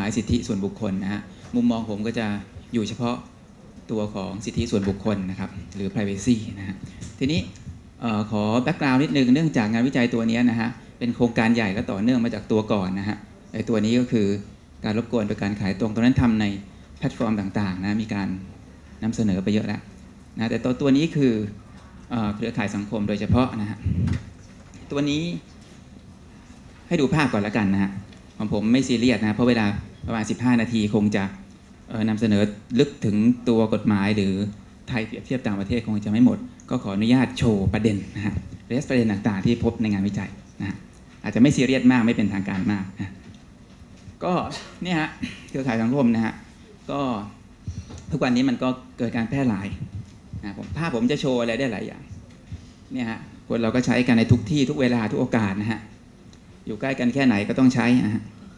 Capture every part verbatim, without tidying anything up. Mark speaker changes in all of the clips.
Speaker 1: ายสิทธิส่วนบุคคลนะฮะมุมมองผมก็จะอยู่เฉพาะตัวของสิทธิส่วนบุคคลนะครับหรือ privacy นะฮะทีนี้ขอแบ็กกราวด์นิดนึงเนื่องจากงานวิจัยตัวนี้นะฮะเป็นโครงการใหญ่และต่อเนื่องมาจากตัวก่อนนะฮะไอ้ตัวนี้ก็คือการรบกวนโดยการขายตรงตอนนั้นทำในแพลตฟอร์มต่างๆนะมีการนำเสนอไปเยอะแล้วนะแต่ตัวตัวนี้คือเครือข่ายสังคมโดยเฉพาะนะฮะตัวนี้ให้ดูภาพก่อนแล้วกันนะฮะของผมไม่ซีเรียสนะเพราะเวลาประมาณสิบห้านาทีคงจะนำเสนอลึกถึงตัวกฎหมายหรือไทยเปรียบเทียบต่างประเทศคงจะไม่หมดก็ขออนุญาตโชว์ประเด็นนะฮะเรสประเด็นต่างๆที่พบในงานวิจัยนะอาจจะไม่ซีเรียสมากไม่เป็นทางการมากนะก็เนี่ยฮะเครือข่ายสังคมนะฮะก็ทุกวันนี้มันก็เกิดการแพร่หลายนะผมภาพผมจะโชว์อะไรได้หลายอย่างเนี่ยฮะคนเราก็ใช้กันในทุกที่ทุกเวลาทุกโอกาสนะฮะอยู่ใกล้กันแค่ไหนก็ต้องใช้นะฮะ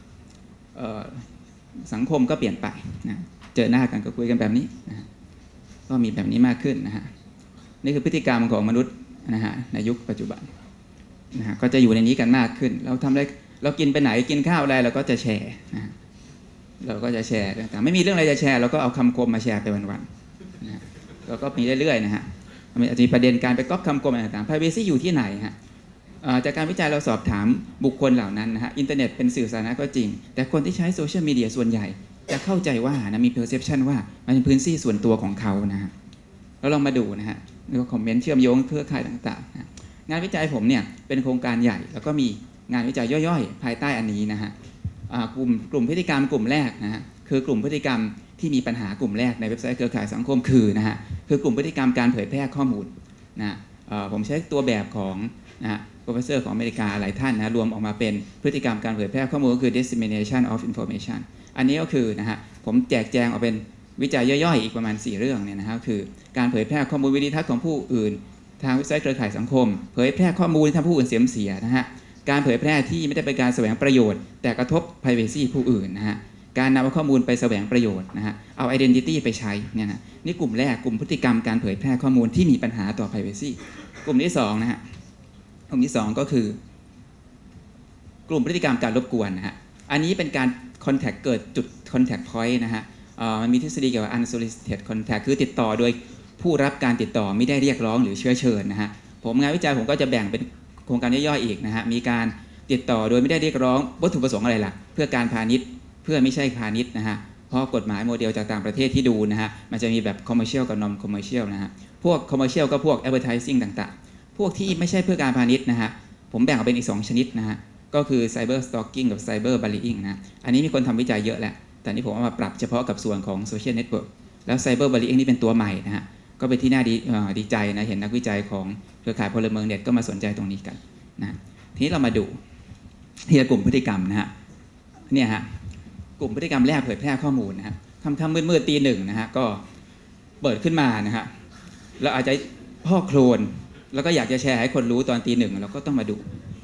Speaker 1: สังคมก็เปลี่ยนไปนะเจอหน้ากันก็คุยกันแบบนี้นะก็มีแบบนี้มากขึ้นนะฮะนี่คือพฤติกรรมของมนุษย์นะฮะในยุคปัจจุบันนะฮะก็จะอยู่ในนี้กันมากขึ้นเราทำอะไรเรากินไปไหนกินข้าวอะไรเราก็จะแชร์นะเราก็จะแชร์แต่ไม่มีเรื่องอะไรจะแชร์เราก็เอาคำคมมาแชร์ไปวันๆนะเราก็มีเรื่อยๆนะฮะอาจจะมีประเด็นการไปก๊อปคำคมอะไรต่างๆ privacy อยู่ที่ไหนฮะจากการวิจัยเราสอบถามบุคคลเหล่านั้นนะฮะอินเทอร์เน็ตเป็นสื่อสาธารณะก็จริงแต่คนที่ใช้โซเชียลมีเดียส่วนใหญ่จะเข้าใจว่านะมี perception ว่ามันเป็นพื้นที่ส่วนตัวของเขานะฮะแล้วลองมาดูนะฮะแล้วก็คอมเมนต์เชื่อมโยงเครือข่ายต่างๆนะงานวิจัยผมเนี่ยเป็นโครงการใหญ่แล้วก็มีงานวิจัยย่อยๆภายใต้อันนี้นะฮะกลุ่มกลุ่มพฤติกรรมกลุ่มแรกนะฮะคือกลุ่มพฤติกรรมที่มีปัญหากลุ่มแรกในเว็บไซต์เครือข่ายสังคมคือนะฮะคือกลุ่มพฤติกรรมการเผยแพร่ข้อมูลนะผมใช้ตัวแบบของนะฮะ professor ของอเมริกาหลายท่านนะรวมออกมาเป็นพฤติกรรมการเผยแพร่ข้อมูลก็คือ dissemination of information อันนี้ก็คือนะฮะผมแจกแจงออกเป็นวิจัยย่อยๆอีกประมาณสี่เรื่องเนี่ยนะฮะคือการเผยแพร่ข้อมูลวิดิทัศน์ของผู้อื่นทางเว็บไซต์เครือข่ายสังคมเผยแพร่ข้อมูลที่ทำผู้อื่นเสียเสียนะฮะการเผยแพร่ที่ไม่ได้เป็นการแสวงประโยชน์แต่กระทบ privacy ผู้อื่นนะฮะการนำข้อมูลไปแสวงประโยชน์นะฮะเอา identity ไปใช้เนี่ยนะนี่กลุ่มแรกกลุ่มพฤติกรรมการเผยแพร่ข้อมูลที่มีปัญหาต่อ privacy กลุ่มที่สองนะฮะกลุ่มที่สองก็คือกลุ่มพฤติกรรมการรบกวนนะฮะอันนี้เป็นการ contact เกิดจุด contact point นะฮะมันมีทฤษฎีเกี่ยวกับ unsolicited contact คือติดต่อโดยผู้รับการติดต่อไม่ได้เรียกร้องหรือเชื้อเชิญนะฮะผมงานวิจัยผมก็จะแบ่งเป็นโครงการย่อยๆอีกนะฮะมีการติดต่อโดยไม่ได้เรียกร้องวัตถุประสงค์อะไรล่ะเพื่อการพาณิชย์เพื่อไม่ใช่พาณิชย์นะฮะเพราะกฎหมายโมเดลจากต่างประเทศที่ดูนะฮะมันจะมีแบบ commercial กับ non commercial นะฮะพวก commercial ก็พวก advertising ต่างๆพวกที่ไม่ใช่เพื่อการพาณิชย์นะฮะผมแบ่งออกเป็นอีกสองชนิดนะฮะก็คือ cyber stalking กับ cyber bullying นะอันนี้มีคนทำวิจัยเยอะแหละแต่นี่ผมเอามาปรับเฉพาะกับส่วนของ social network แล้ว cyber bullying นี่เป็นตัวใหม่นะฮะก็เป็นที่น่าดีดีใจนะเห็นนักวิจัยของเครือข่ายพลเมืองเน็ตก็มาสนใจตรงนี้กันนะทีนี้เรามาดูที่กลุ่มพฤติกรรมนะฮะเนี่ยฮะกลุ่มพฤติกรรมแรกเผยแพร่ข้อมูลนะฮะค่ำๆมืดๆตีหนึ่งนะฮะก็เปิดขึ้นมานะฮะเราอาจจะพ่อโคลนแล้วก็อยากจะแชร์ให้คนรู้ตอนตีหนึ่งเราก็ต้องมาดู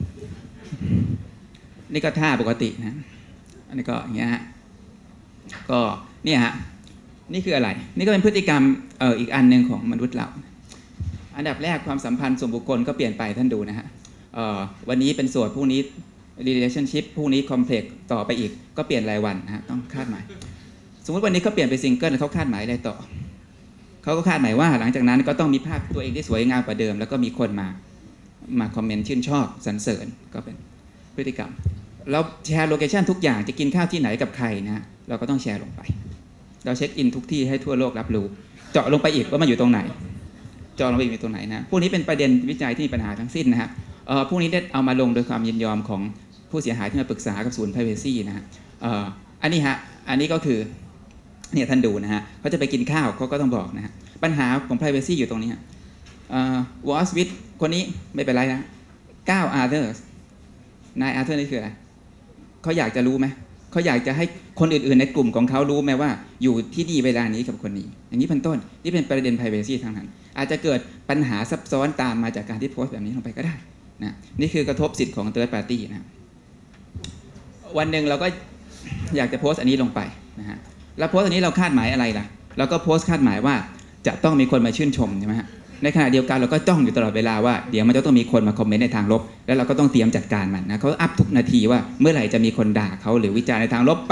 Speaker 1: นี่ก็ท่าปกตินะอันนี้ก็อย่างเงี้ยฮะก็เนี่ยฮะนี่คืออะไรนี่ก็เป็นพฤติกรรมเอ่ออีกอันนึงของมนุษย์เราอันดับแรกความสัมพันธ์ส่วนบุคคลก็เปลี่ยนไปท่านดูนะฮะเอ่อวันนี้เป็นโสดพรุ่งนี้ relationship พรุ่งนี้ complex ต่อไปอีกก็เปลี่ยนรายวันนะฮะต้องคาดหมายสมมติวันนี้เขาเปลี่ยนไปซิงเกิลเขาคาดหมายอะไรต่อเขาก็คาดหมายว่าหลังจากนั้นก็ต้องมีภาพตัวเองที่สวยงามกว่าเดิมแล้วก็มีคนมามาคอมเมนต์ชื่นชอบสรรเสริญก็เป็นพฤติกรรมแล้วแชร์โลเคชันทุกอย่างจะกินข้าวที่ไหนกับใครนะเราก็ต้องแชร์ลงไปเราเช็คอินทุกที่ให้ทั่วโลกรับรู้เจาะลงไปอีกว่ามันอยู่ตรงไหนเจาะลงไปอีกอยู่ตรงไหนนะพวกนี้เป็นประเด็นวิจัยที่มีปัญหาทั้งสิ้นนะฮะเอ่อพวกนี้ได้เอามาลงโดยความยินยอมของผู้เสียหายที่มาปรึกษากับศูนย์ privacy นะฮะเอ่ออันนี้ฮะอันนี้ก็คือเนี่ยท่านดูนะฮะเขาจะไปกินข้าวเขาก็ต้องบอกนะฮะปัญหาของ privacy อยู่ตรงนี้เอ่อ was with คนนี้ไม่เป็นไรนะเก้า others นาย other นี่คืออะไรเขาอยากจะรู้ไหมเขาอยากจะให้คนอื่นๆในกลุ่มของเขารู้ไหมว่าอยู่ที่นี่เวลานี้กับคนนี้อย่างนี้เป็นต้นนี่เป็นประเด็น privacy ทั้งนั้นอาจจะเกิดปัญหาซับซ้อนตามมาจากการที่โพสต์แบบนี้ลงไปก็ได้นะนี่คือกระทบสิทธิ์ของ third party นะวันหนึ่งเราก็อยากจะโพสต์อันนี้ลงไปนะฮะแล้วโพสต์อันนี้เราคาดหมายอะไรล่ะเราก็โพสต์คาดหมายว่าจะต้องมีคนมาชื่นชมใช่ไหมฮะในขณะเดียวกันเราก็จ้องอยู่ตลอดเวลาว่าเดี๋ยวมันจะต้องมีคนมาคอมเมนต์ในทางลบแล้วเราก็ต้องเตรียมจัดการมันนะเขาอัพทุกนาทีว่าเมื่อไหร่จะมีคนด่าเขาหรือวิจารณ์ในทางลบปั๊บ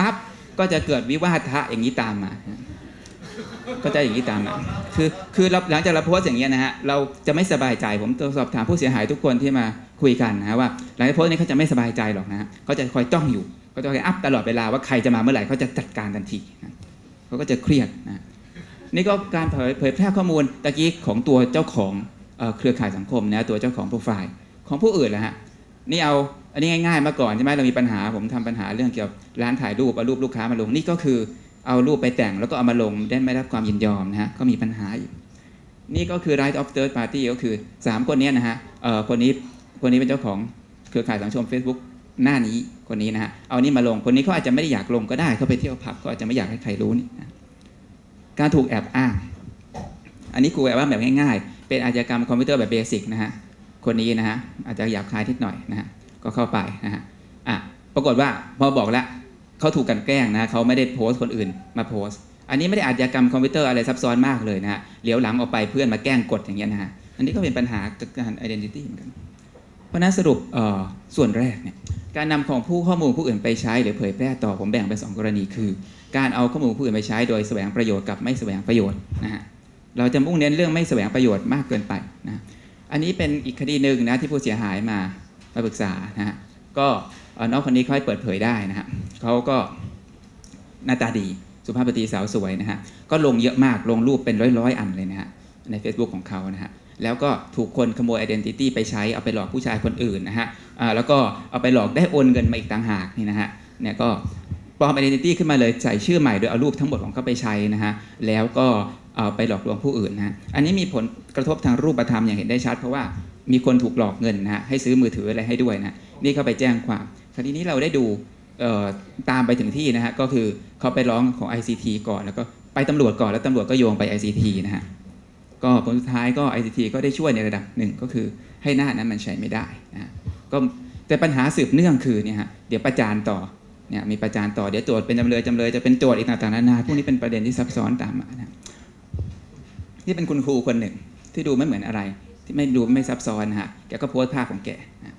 Speaker 1: ก็จะเกิดวิวาทะอย่างนี้ตามมาก็จะอย่างนี้ตามมาคือคือหลังจากเราโพสต์อย่างเงี้ยนะฮะเราจะไม่สบายใจผมสอบถามผู้เสียหายทุกคนที่มาคุยกันนะว่าหลังจากโพสต์นี้เขาจะไม่สบายใจหรอกนะเขาจะคอยจ้องอยู่เขาจะคอยอัพตลอดเวลาว่าใครจะมาเมื่อไหร่เขาจะจัดการทันทีนะเขาก็จะเครียดนะนี่ก็การเผยเผยแพร่ข้อมูลตะกี้ของตัวเจ้าของเครือข่ายสังคมนะตัวเจ้าของโปรไฟล์ของผู้อื่นแหละฮะนี่เอาอันนี้ง่ายๆมาก่อนใช่ไหมเรามีปัญหาผมทำปัญหาเรื่องเกี่ยวกับร้านถ่ายรูปเอารูปลูกค้ามาลงนี่ก็คือเอารูปไปแต่งแล้วก็เอามาลงได้ไม่รับความยินยอมนะฮะก็มีปัญหาอีกนี่ก็คือ right of third party ก็คือสามคนนี้นะฮะคนนี้คนนี้เป็นเจ้าของเครือข่ายสังคม Facebook หน้านี้คนนี้นะฮะเอานี่มาลงคนนี้เขาอาจจะไม่ได้อยากลงก็ได้เขาไปเที่ยวผับก็อาจจะไม่อยากให้ใครรู้นี่นะการถูกแอบอ้างอันนี้กูแอบอ้างแบบง่ายๆเป็นอาชญากรรมคอมพิวเตอร์แบบเบสิกนะฮะคนนี้นะฮะอาจจะหยาบคายนิดหน่อยนะฮะก็เข้าไปนะฮะอ่ะปรากฏว่าพอบอกแล้วเขาถูกกันแกล้งนะเขาไม่ได้โพสต์คนอื่นมาโพสต์อันนี้ไม่ได้อาชญากรรมคอมพิวเตอร์อะไรซับซ้อนมากเลยนะฮะเหลียวหลังออกไปเพื่อนมาแกล้งกดอย่างเงี้ยนะฮะอันนี้ก็เป็นปัญหาการ identity เหมือนกันเพราะนั้นสรุปส่วนแรกเนี่ยการนำของผู้ข้อมูลผู้อื่นไปใช้หรือเผยแพร่ต่อผมแบ่งเป็นสองกรณีคือการเอาข้อมูลผู้อื่นไปใช้โดยแสวงประโยชน์กับไม่แสวงประโยชน์นะฮะเราจะมุ่งเน้นเรื่องไม่แสวงประโยชน์มากเกินไปนะอันนี้เป็นอีกคดีหนึ่งนะที่ผู้เสียหายมามาปรึกษานะฮะก็น้องคนนี้ค่อยเปิดเผยได้นะฮะเขาก็หน้าตาดีสุภาพสตรีสาวสวยนะฮะก็ลงเยอะมากลงรูปเป็นร้อยๆอันเลยนะฮะใน Facebook ของเขานะฮะแล้วก็ถูกคนขโมย identity ไปใช้เอาไปหลอกผู้ชายคนอื่นนะฮะแล้วก็เอาไปหลอกได้โอนเงินมาอีกต่างหากนี่นะฮะเนี่ยก็ปลอม identity ขึ้นมาเลยใส่ชื่อใหม่โดยเอารูปทั้งหมดของเขาไปใช้นะฮะแล้วก็เอาไปหลอกลวงผู้อื่นนะฮะอันนี้มีผลกระทบทางรูปธรรมอย่างเห็นได้ชัดเพราะว่ามีคนถูกหลอกเงินนะฮะให้ซื้อมือถืออะไรให้ด้วยนะนี่เขาไปแจ้งความคดีนี้เราได้ดูตามไปถึงที่นะฮะก็คือเขาไปร้องของ ไอ ซี ที ก่อนแล้วก็ไปตำรวจก่อนแล้วตำรวจก็โยงไป ไอ ซี ที นะฮะก็ผลสุดท้ายก็ ไอ ซี ที ก็ได้ช่วยในระดับหนึ่งก็คือให้หน้านั้นมันใช้ไม่ได้นะก็แต่ปัญหาสืบเนื่องคือเนี่ยฮะเดี๋ยวประจานต่อเนี่ยมีประจานต่อเดี๋ยวโจทย์เป็นจำเลยจำเลยจะเป็นโจทย์อีกต่างๆนานาพวกนี้เป็นประเด็นที่ซับซ้อนตามมานะนี่เป็นคุณครูคนหนึ่งที่ดูไม่เหมือนอะไรที่ไม่ดูไม่ซับซ้อนนะฮะแกก็โพสต์ภาพของแกนะ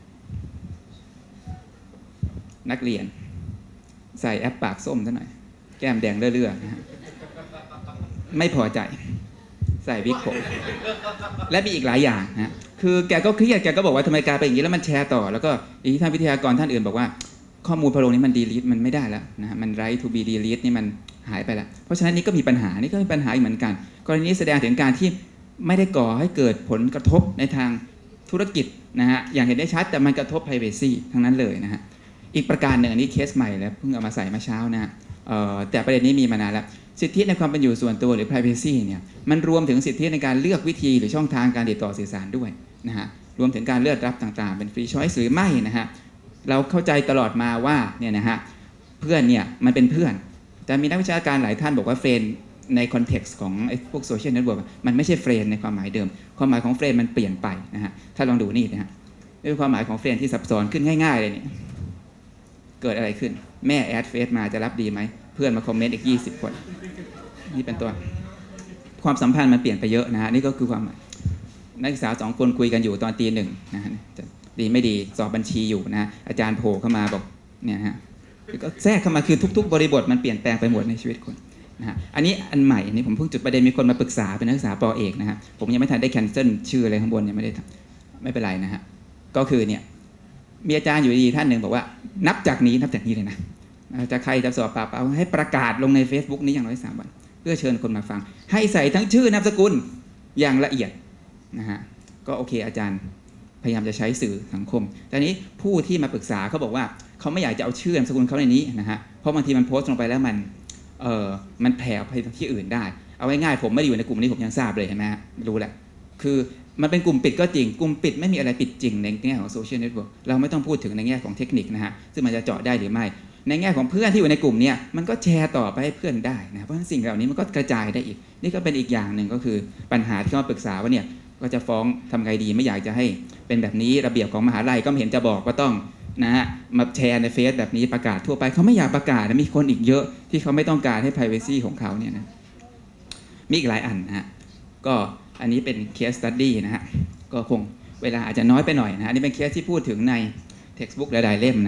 Speaker 1: นักเรียนใส่แอปปากส้มซะหน่อยแก้มแดงเลื่อยๆนะฮะไม่พอใจใส่วิกผมและมีอีกหลายอย่างนะคือแกก็เครียดแกก็บอกว่าทำไมกลายเป็นอย่างนี้แล้วมันแชร์ต่อแล้วก็อีกท่านวิทยากรท่านอื่นบอกว่าข้อมูลพอลงนี้มันดีลีทมันไม่ได้แล้วนะมันไรทูบีดีลีทนี่มันหายไปแล้วเพราะฉะนั้นนี่ก็มีปัญหานี่ก็มีปัญหาเหมือนกันกรณีนี้แสดงถึงการที่ไม่ได้ก่อให้เกิดผลกระทบในทางธุรกิจนะฮะอย่างเห็นได้ชัดแต่มันกระทบ privacy ทั้งนั้นเลยนะฮะอีกประการหนึ่งอันนี้เคสใหม่แล้วเพิ่งเอามาใส่เมื่อเช้านะแต่ประเด็นนี้มีมานานแล้วสิทธิในความเป็นอยู่ส่วนตัวหรือ privacy เนี่ยมันรวมถึงสิทธิในการเลือกวิธีหรือช่องทางการติดต่อสื่อสารด้วยนะฮะรวมถึงการเลือกรับต่างๆเป็น free choice หรือไม่นะฮะเราเข้าใจตลอดมาว่าเนี่ยนะฮะเพื่อนเนี่ยมันเป็นเพื่อนแต่มีนักวิชาการหลายท่านบอกว่าเฟรนในคอนเท็กซ์ของไอ้พวกโซเชียลเน็ตเวิร์กมันไม่ใช่เฟรนในความหมายเดิมความหมายของเฟรนมันเปลี่ยนไปนะฮะถ้าลองดูนี่นะฮะด้วยความหมายของเฟรนที่ซับซ้อนขึ้นง่ายๆเลยเนี่ยเกิดอะไรขึ้นแม่แอดเฟซมาจะรับดีไหมเพื่อนมาคอมเมนต์อีกยี่สิบคนนี่เป็นต้นความสัมพันธ์มันเปลี่ยนไปเยอะนะฮะนี่ก็คือความหมายนักศึกษาสองคนคุยกันอยู่ตอนตีหนึ่งนะฮะดีไม่ดีสอบบัญชีอยู่นะอาจารย์โผล่เข้ามาบอกเนี่ยฮะก็แทรกเข้ามาคือทุกๆบริบทมันเปลี่ยนแปลงไปหมดในชีวิตคนนะฮะอันนี้อันใหม่อันนี้ผมเพิ่งจุดประเด็นมีคนมาปรึกษาเป็นนักศึกษาป.เอกนะฮะผมยังไม่ทันได้แคนเซิลชื่ออะไรข้างบนยังไม่ได้ไม่เป็นไรนะฮะก็คือเนี่ยมีอาจารย์อยู่ดีท่านหนึ่งบอกว่านับจากนี้นับจากนี้เลยนะจะใครจะสอบปราบเอาให้ประกาศลงใน Facebook นี้อย่างน้อยสามวันเพื่อเชิญคนมาฟังให้ใส่ทั้งชื่อนามสกุลอย่างละเอียดนะฮะก็โอเคอาจารย์พยายามจะใช้สื่อสังคมแต่นี้ผู้ที่มาปรึกษาเขาบอกว่าเขาไม่อยากจะเอาชื่อนามสกุลเขาในนี้นะฮะเพราะบางทีมันโพสต์ลงไปแล้วมันเออมันแผ่ไปที่อื่นได้เอาง่ายๆผมไม่ได้อยู่ในกลุ่มนี้ผมยังทราบเลยเห็นไหมฮะรู้แหละคือมันเป็นกลุ่มปิดก็จริงกลุ่มปิดไม่มีอะไรปิดจริงในแง่ของโซเชียลเน็ตเวิร์กเราไม่ต้องพูดถึงในแง่ของเทคนิคนะฮะซึ่งมันจะเจาะได้หรือไม่ในแง่ของเพื่อนที่อยู่ในกลุ่มนี้มันก็แชร์ต่อไปให้เพื่อนได้นะเพราะฉะนั้นสิ่งเหล่านี้มันก็กระจายได้อีกนี่ก็เป็นอีกอย่างหนึ่งก็คือปัญหาที่เขาปรึกษาว่าเนี่ยก็จะฟ้องทำไงดีไม่อยากจะให้เป็นแบบนี้ระเบียบของมหาลัยก็ไม่เห็นจะบอกว่าต้องนะฮะมาแชร์ในเฟซแบบนี้ประกาศทั่วไปเขาไม่อยากประกาศนะมีคนอีกเยอะที่เขาไม่ต้องการให้ privacy ของเขาเนี่ยนะมีอีกหลายอันนะฮะก็อันนี้เป็น case study นะฮะก็คงเวลาอาจจะน้อยไปหน่อยนะฮะนี่เป็นเคสที่พูดถึงใน textbook หลายๆเล่มนะฮะ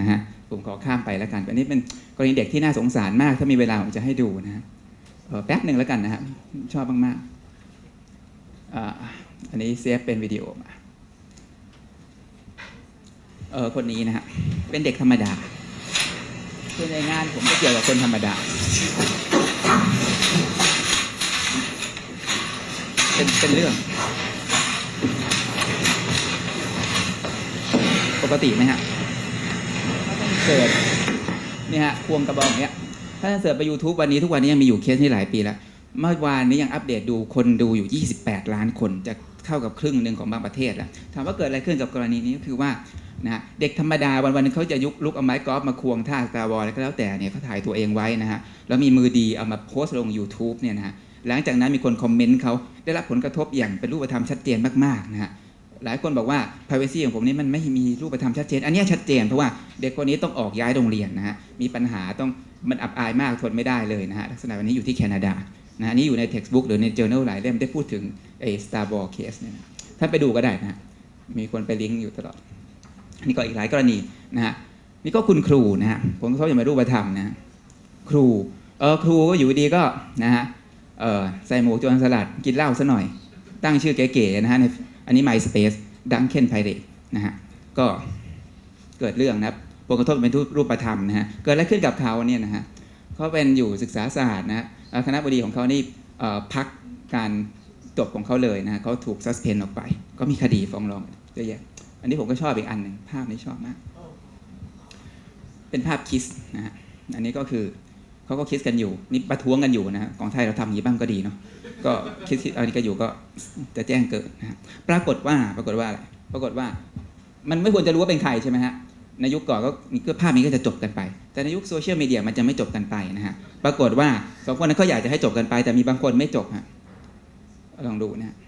Speaker 1: ผมขอข้ามไปแล้วกันอันนี้เป็นกรณีเด็กที่น่าสงสารมากถ้ามีเวลาผมจะให้ดูนะฮะแป๊บหนึ่งแล้วกันนะครับชอบมากๆ อันนี้เซฟเป็นวิดีโอมาเออคนนี้นะฮะเป็นเด็กธรรมดาคือในงานผมก็เกี่ยวกับคนธรรมดาเป็นเป็นเรื่องปกติไหมฮะเสิร์ชเนี่ยฮะควงกระบอกเนี้ยถ้าเสิร์ชไป YouTube วันนี้ทุกวันนี้ยังมีอยู่เคสนี้หลายปีแล้วเมื่อวานนี้ยังอัปเดตดูคนดูอยู่ยี่สิบแปดล้านคนจะเท่ากับครึ่งหนึ่งของบางประเทศแล้วถามว่าเกิดอะไรขึ้นกับกรณีนี้ก็คือว่านะเด็กธรรมดาวันวันนึงเขาจะยุกลุกเอาไม้กอล์ฟมาควงท่าสตาร์วอร์อะไรก็แล้วแต่เนี่ยเขาถ่ายตัวเองไว้นะฮะแล้วมีมือดีเอามาโพสต์ลง YouTube เนี่ยนะฮะหลังจากนั้นมีคนคอมเมนต์เขาได้รับผลกระทบอย่างเป็นรูปธรรมชัดเจนมากๆนะฮะหลายคนบอกว่า privacy ของผมนี่มันไม่มีรูปธรรมชัดเจนอันนี้ชัดเจนเพราะว่าเด็กคนนี้ต้องออกย้ายโรงเรียนนะฮะมีปัญหาต้องมันอับอายมากทนไม่ได้เลยนะฮะลักษณะแบบนี้อยู่ที่แคนาดานะนี่อยู่ใน textbook หรือใน journal หลายเล่มได้พูดถึงไอ้ Starbucks case เนี่ยนะท่านไปดูก็ได้นะฮะมีคนไปลิงก์อยู่ตลอดนี่ก็อีกหลายกรณีนะฮะนี่ก็คุณครูนะฮะผมเขาจะมารูปธรรมนะครูเออครูก็อยู่ดีก็นะฮะเออใส่หมวกโจรสลัดกินเหล้าซะหน่อยตั้งชื่อเก๋ๆนะฮะในอันนี้ MySpace Duncan Pirate นะฮะก็เกิดเรื่องนะครับผลกระทบเป็นรูปธรรมนะฮะเกิดอะไรขึ้นกับเขาเนี่ยนะฮะเขาเป็นอยู่ศึกษาศาสตร์นะคณะบดีของเขานี่พักการจบของเขาเลยนะเขาถูกซัสเพนออกไปก็มีคดีฟ้องร้องเยอะแยะอันนี้ผมก็ชอบอีกอันหนึ่งภาพนี้ชอบมากเป็นภาพคิสนะฮะอันนี้ก็คือเขาก็คิสกันอยู่นี่ประท้วงกันอยู่นะฮะของไทยเราทำอย่างนี้บ้างก็ดีเนาะก็คิดอันนี้ก็อยู่ก็จะแจ้งเกิดนะฮะปรากฏว่าปรากฏว่าอะไรปรากฏว่ามันไม่ควรจะรู้ว่าเป็นใครใช่ไหมฮะในยุคก่อนก็ภาพนี้ก็จะจบกันไปแต่ในยุคโซเชียลมีเดียมันจะไม่จบกันไปนะฮะปรากฏว่าสองคนนั้นเขาอยากจะให้จบกันไปแต่มีบางคนไม่จบฮะลองดูนะฮะ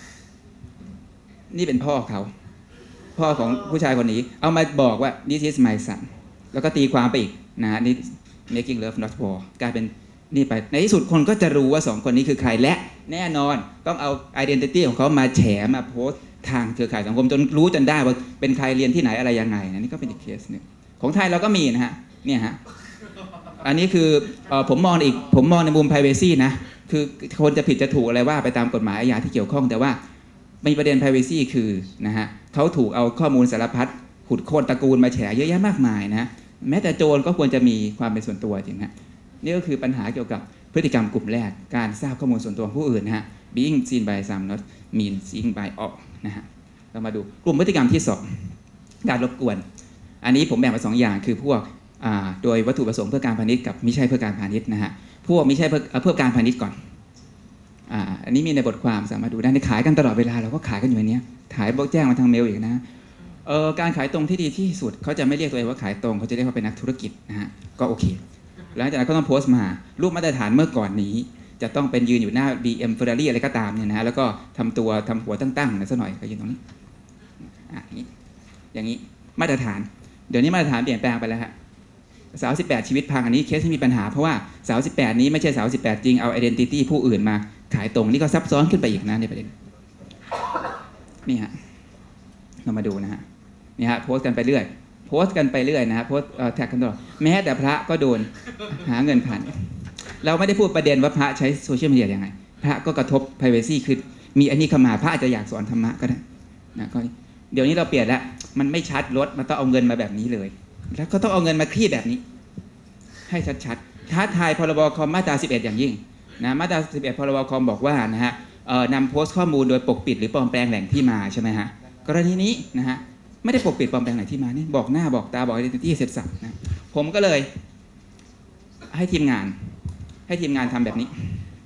Speaker 1: นี่เป็นพ่อเขาพ่อของผู้ชายคนนี้เอามาบอกว่า this is my son แล้วก็ตีความไปอีกนะฮะนี่ making love not war กลายเป็นนี่ไปในที่สุดคนก็จะรู้ว่าสองคนนี้คือใครและแน่นอนต้องเอา identity ของเขามาแฉมาโพสต์ทางเครือข่ายสังคมจนรู้จนได้ว่าเป็นใครเรียนที่ไหนอะไรยังไงนะนี่ก็เป็นอีกเคสนึงของไทยเราก็มีนะฮะเนี่ยฮะอันนี้คือผมมองอีกผมมองในมุม privacy นะคือคนจะผิดจะถูกอะไรว่าไปตามกฎหมายอาญาที่เกี่ยวข้องแต่ว่ามีประเด็น privacy คือนะฮะเขาถูกเอาข้อมูลสารพัดขุดโค่นตระกูลมาแฉเยอะแยะมากมายนะแม้แต่โจรก็ควรจะมีความเป็นส่วนตัวจริงฮะนี่ก็คือปัญหาเกี่ยวกับพฤติกรรมกลุ่มแรกการทราบข้อมูลส่วนตัวผู้อื่นนะฮะ being seen by some not mean seen by all นะฮะเรามาดูกลุ่มพฤติกรรมที่สองการรบกวนอันนี้ผมแบ่งเป็นสองอย่างคือพวกโดยวัตถุประสงค์เพื่อการพาณิชย์กับไม่ใช่เพื่อการพาณิชย์นะฮะพวกไม่ใช่เพื่อเพื่อการพาณิชย์ก่อนอ่าอันนี้มีในบทความสามารถดูได้ในขายกันตลอดเวลาเราก็ขายกันอยู่ในนี้ขายบอกแจ้งมาทางเมลอีกนะเอ่อการขายตรงที่ดีที่สุดเขาจะไม่เรียกตัวเองว่าขายตรงเขาจะเรียกว่าเป็นนักธุรกิจนะฮะก็โอเคหลังจากนั้นก็ต้องโพสต์มารูปมาตรฐานเมื่อก่อนนี้จะต้องเป็นยืนอยู่หน้า บี เอ็ม Ferrari อะไรก็ตามเนี่ยนะฮะแล้วก็ทำตัวทำหัวตั้งๆนะสักหน่อยก็ยืนตรงนี้อ่ะอย่างนี้อย่างนี้มาตรฐานเดี๋ยวนี้มาตรฐานเปลี่ยนแปลงไปแล้วฮะสาวสิบแปดชีวิตพังอันนี้เคสที่มีปัญหาเพราะว่าสาวสิบแปดนี้ไม่ใช่สาวสิบแปดจริงเอา identity ผู้อื่นมาขายตรงนี่ก็ซับซ้อนขึ้นไปอีกนะในประเด็นนี่ฮะเรามาดูนะฮะนี่ฮะโพสต์กันไปเรื่อยโพสต์กันไปเรื่อยนะฮะโพสต์แท็กกันตลอดแม้แต่พระก็โดนหาเงินผ่านเราไม่ได้พูดประเด็นว่าพระใช้โซเชียลมีเดียยังไงพระก็กระทบ privacy คือมีอันนี้เข้ามาพระอาจจะอยากสอนธรรมะก็ได้นะก็เดี๋ยวนี้เราเปลี่ยนแล้วมันไม่ชัดลดมันต้องเอาเงินมาแบบนี้เลยแล้วก็ต้องเอาเงินมาคลี่แบบนี้ให้ชัดๆท้าทายพรบคอมมาตราสิบเอ็ดอย่างยิ่งนะมาตราสิบเอ็ดพรบคอมบอกว่านะฮะนำโพสต์ข้อมูลโดยปกปิดหรือปลอมแปลงแหล่งที่มาใช่ไหมฮะกรณีนี้นะฮะไม่ได้ปกปิดปลอมแปลงแหล่งที่มานี่บอกหน้าบอกตาบอก identity เสร็จสับนะผมก็เลยให้ทีมงานให้ทีมงานทำแบบนี้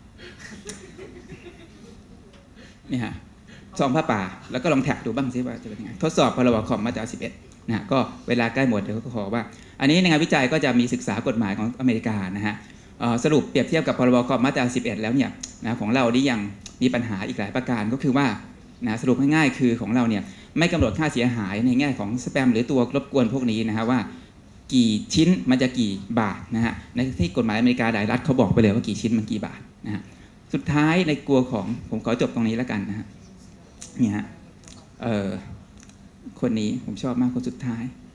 Speaker 1: นี่ฮะซองผ้าป่าแล้วก็ลองแท็กดูบ้างซิว่าจะเป็นยังไงทดสอบพรบคอมมาตราสิบเอ็ดนะก็เวลาใกล้หมดเดี๋ยวก็ขอว่าอันนี้ในงานวิจัยก็จะมีศึกษากฎหมายของอเมริกานะฮะสรุปเปรียบเทียบกับพรบคอมมาตราสิบเอ็ดแล้วเนี่ยนะของเรานี่ยังมีปัญหาอีกหลายประการก็คือว่านะสรุปง่ายๆคือของเราเนี่ยไม่กำหนดค่าเสียหายในแง่ของสแปมหรือตัวรบกวนพวกนี้นะฮะว่ากี่ชิ้นมันจะกี่บาทนะฮะในที่กฎหมายอเมริกาหลายรัฐเขาบอกไปเลยว่ากี่ชิ้นมันกี่บาทนะฮะสุดท้ายในกลัวของผมขอจบตรงนี้แล้วกันนะฮะนี่ฮะเอ่อคนนี้ผมชอบมากคนสุดท้าย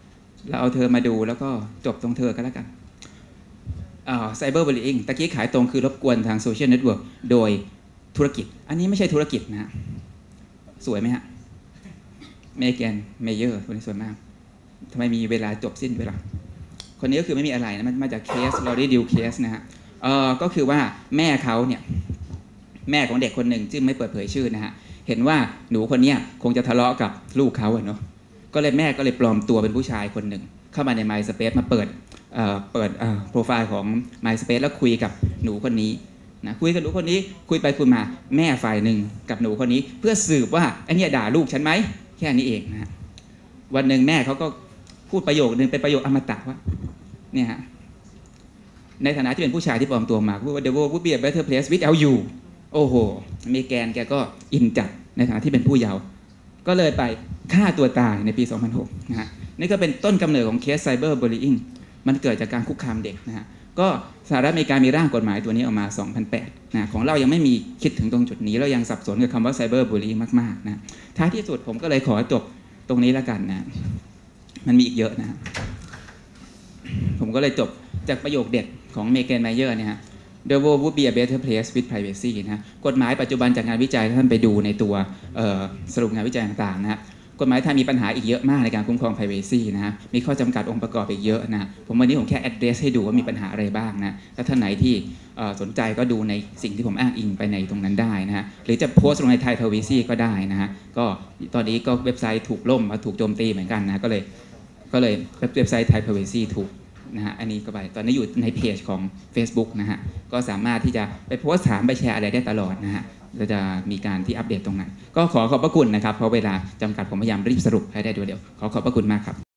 Speaker 1: เราเอาเธอมาดูแล้วก็จบตรงเธอกันแล้วกันไซเบอร์บูลลิงตะกี้ขายตรงคือรบกวนทางโซเชียลเน็ตเวิร์กโดยธุรกิจอันนี้ไม่ใช่ธุรกิจนะฮะสวยไหมฮะเมแกนเมเยอร์คนนี้สวยมากทำไมมีเวลาจบสิ้นเวลาคนนี้ก็คือไม่มีอะไรนะมันมาจากเคสเราได้ดิวเคสนะฮะเออก็คือว่าแม่เขาเนี่ยแม่ของเด็กคนหนึ่งซึ่งไม่เปิดเผยชื่อนะฮะเห็นว่าหนูคนนี้คงจะทะเลาะกับลูกเขาอะเนาะก็เลยแม่ก็เลยปลอมตัวเป็นผู้ชายคนหนึ่งเข้ามาใน MySpace มาเปิดเอ่อเปิดเอ่อโปรไฟล์ของ MySpace แล้วคุยกับหนูคนนี้นะคุยกับหนูคนนี้คุยไปคุยมาแม่ฝ่ายหนึ่งกับหนูคนนี้เพื่อสืบว่าไอ้นี่ด่าลูกฉันไหมแค่นี้เองนะฮะวันหนึ่งแม่เขาก็พูดประโยคนึงเป็นประโยคอมตะว่าเนี่ยฮะในฐานะที่เป็นผู้ชายที่ปลอมตัวมาพูดว่า the world would be a better place without you โอ้โหเมแกนแกก็อินจัดในฐานะที่เป็นผู้เยาว์ก็เลยไปฆ่าตัวตายในปีสองพันหกนะฮะนี่ก็เป็นต้นกำเนิดของเคสไซเบอร์บูลลิงมันเกิดจากการคุกคามเด็กนะฮะก็สหรัฐอเมริกามีร่างกฎหมายตัวนี้ออกมาสองพันแปดนะของเรายังไม่มีคิดถึงตรงจุดนี้เรายังสับสนกับคำว่าไซเบอร์บูลลิงมากๆนะท้ายที่สุดผมก็เลยขอจบตรงนี้แล้วกันนะมันมีอีกเยอะนะผมก็เลยจบจากประโยคเด็ดของเมแกนไมเยอร์เนี่ยฮะ The world would be a better place with privacy นะกฎหมายปัจจุบันจากงานวิจัยท่านไปดูในตัวสรุปงานวิจัยต่างๆนะกฎหมายไทยมีปัญหาอีกเยอะมากในการคุ้มครอง privacy นะฮะมีข้อจำกัดองค์ประกอบอีกเยอะนะผมวันนี้ผมแค่ address ให้ดูว่ามีปัญหาอะไรบ้างนะถ้าท่านไหนที่สนใจก็ดูในสิ่งที่ผมอ้างอิงไปในตรงนั้นได้นะฮะหรือจะโพสต์ลงใน Thai Privacy ก็ได้นะฮะก็ตอนนี้ก็เว็บไซต์ถูกล่มมาถูกโจมตีเหมือนกันนะก็เลยก็เลยเว็บไซต์ Thai Privacy ถูกนะฮะอันนี้ก็ไปตอนนี้อยู่ในเพจของ Facebook นะฮะก็สามารถที่จะไปโพสต์ถามไปแชร์อะไรได้ตลอดนะฮะเราจะมีการที่อัปเดตตรงนั้นก็ขอขอบพระคุณนะครับเพราะเวลาจำกัดผมพยายามรีบสรุปให้ได้โดยเร็วขอขอบพระคุณมากครับ